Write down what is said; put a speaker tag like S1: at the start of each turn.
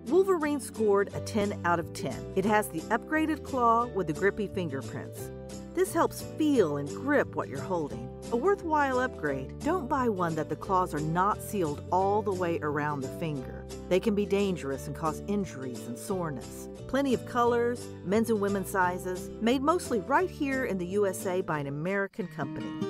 S1: Wolverine scored a 10 out of 10. It has the upgraded claw with the grippy fingerprints. This helps feel and grip what you're holding. A worthwhile upgrade. Don't buy one that the claws are not sealed all the way around the finger. They can be dangerous and cause injuries and soreness. Plenty of colors, men's and women's sizes, made mostly right here in the USA by an American company.